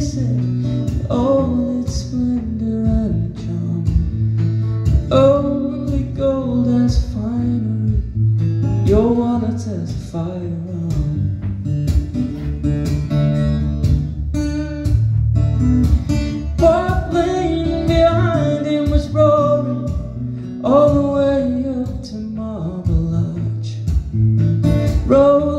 said, all its splendor and charm, only gold as finery, your wallet as a firearm. Park Lane behind him was roaring all the way up to Marble Arch. Road